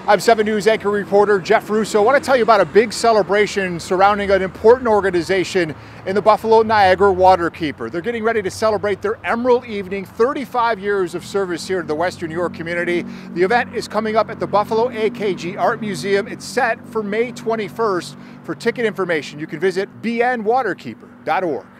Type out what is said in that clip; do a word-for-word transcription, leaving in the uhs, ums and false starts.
I'm seven News anchor reporter Jeff Russo. I want to tell you about a big celebration surrounding an important organization in the Buffalo Niagara Waterkeeper. They're getting ready to celebrate their Emerald Evening, thirty-five years of service here to the Western New York community. The event is coming up at the Buffalo A K G Art Museum. It's set for May twenty-first. For ticket information, you can visit b n waterkeeper dot org.